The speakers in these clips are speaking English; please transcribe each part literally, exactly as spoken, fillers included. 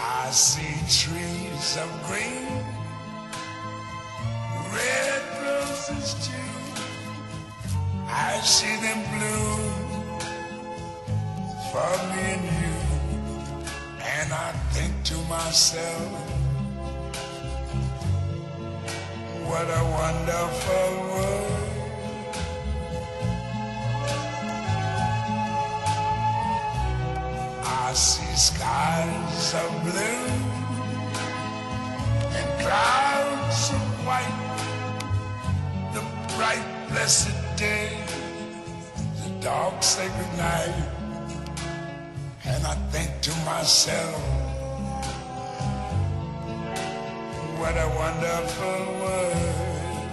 I see trees of green, red roses too. I see them bloom for me and you. And I think to myself, what a wonderful world. I see skies of blue and clouds of white, the bright blessed day, the dark sacred night. And I think to myself, what a wonderful world.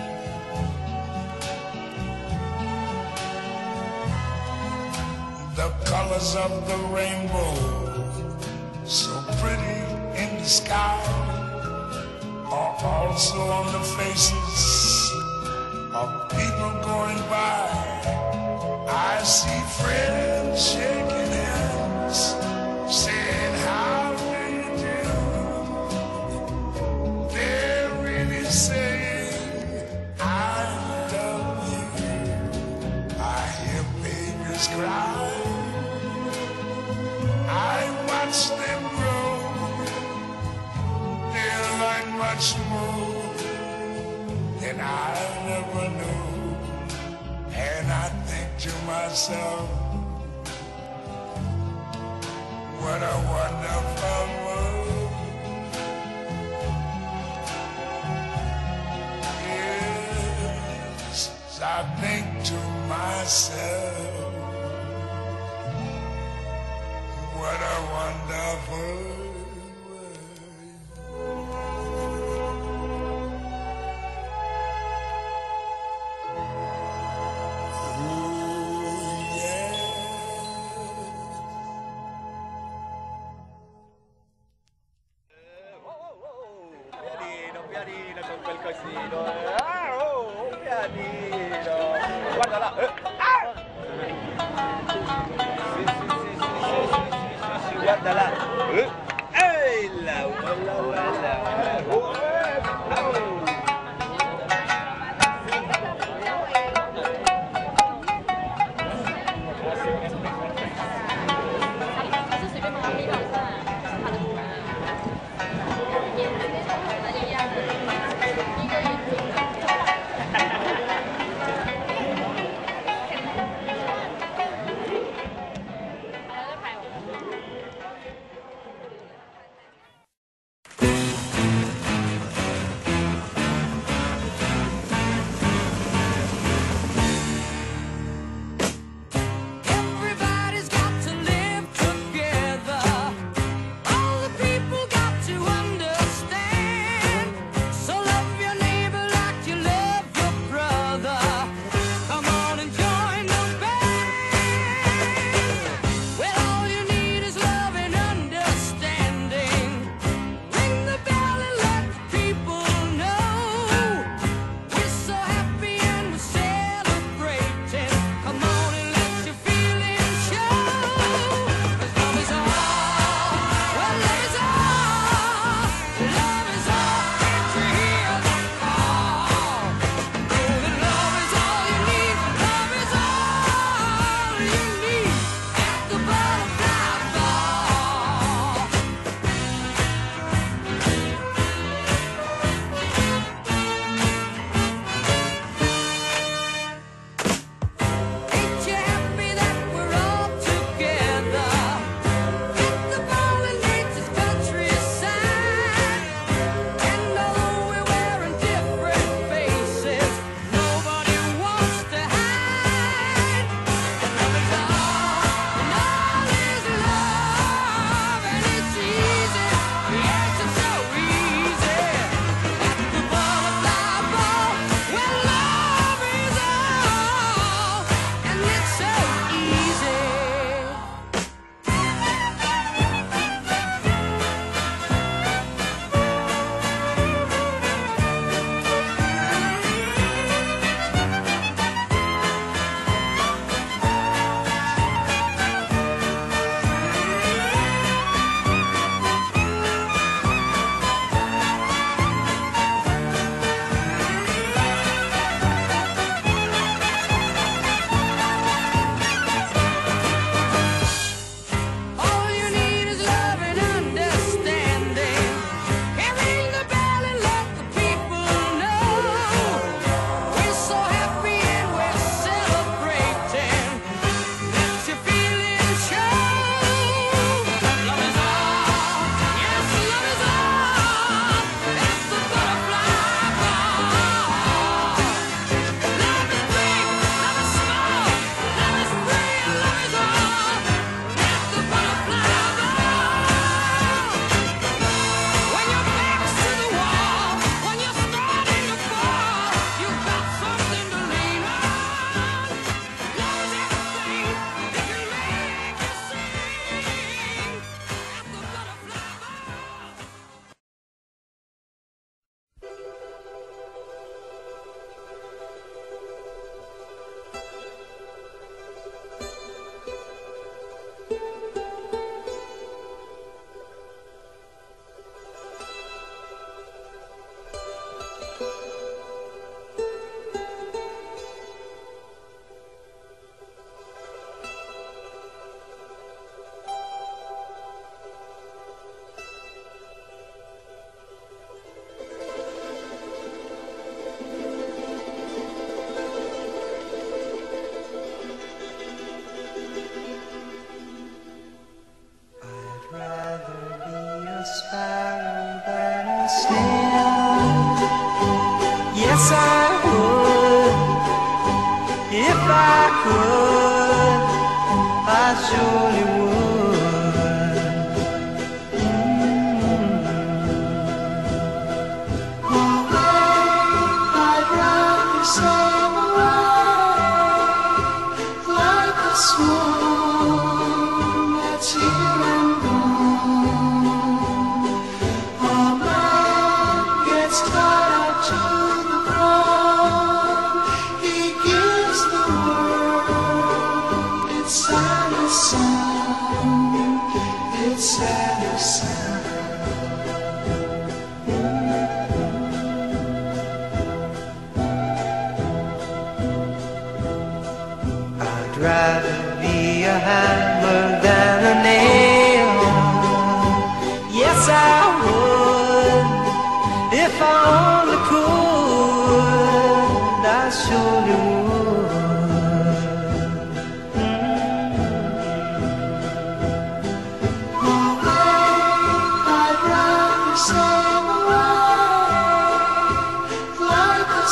The colors of the rainbow, so pretty in the sky, are also on the faces of people going by. I see friends shaking hands, saying how do you do. They're really saying I love you. I hear babies cry, I watch them grow. They'll learn much more than I never knew. And I think to myself, what a wonderful world. Yes, I think to myself, what a wonderful world. Pianino con quel cosino, ah, oh, pianino, guarda là, eh. Ah! Sì, sì, sì, sì, sì, sì, sì, guarda là, eh. Ehi là, là, là, là, oh, eh, oh. a sparrow than a snail. Yes, I would. If I could, I surely would. Mm-hmm. Away, I'd rather sail away like a swan that's here and gone. A man gets tied to the ground. He gives the world its saddest sound, its saddest sound. I'd rather be a hammer than a nail. Yes, I would. If I only could, I surely would. Mm-hmm. Away, I'd rather sail away like a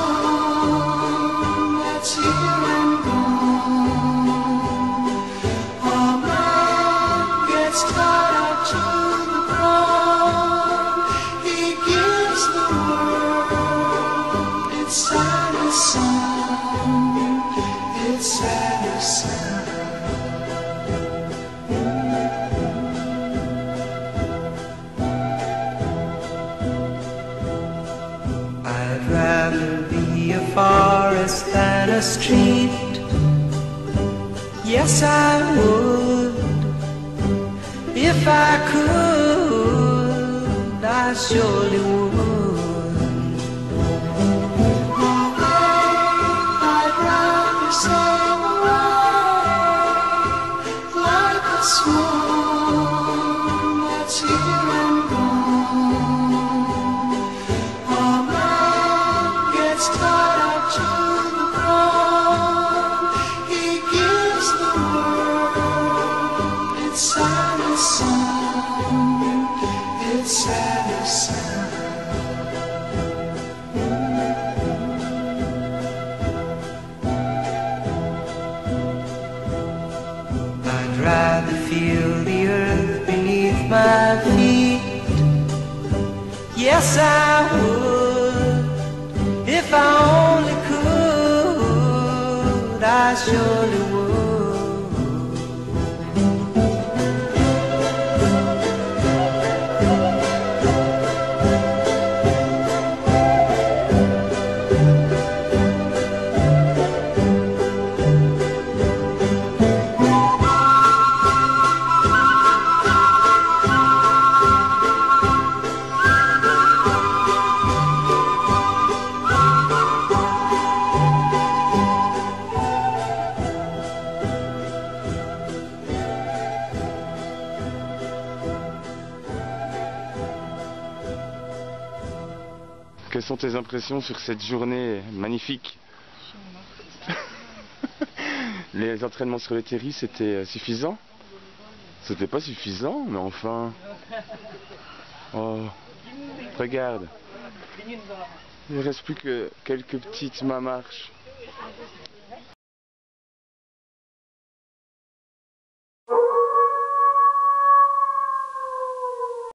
swan that's here and gone. A man gets tied up to the ground. He gives the world its saddest sound, its saddest sound. I'd rather be a forest than a street. Yes, I would. If I could, I surely would. I'd rather sail away like a swan that's here and gone. A man gets tied up to the ground. He gives the world its saddest sound, its saddest sound. I'd rather feel the earth beneath my feet. Yes, I would. If I only could, I surely would. Quelles sont tes impressions sur cette journée magnifique? Les entraînements sur le terri, c'était suffisant? C'était pas suffisant, mais enfin... Oh, regarde. Il ne reste plus que quelques petites mains marches.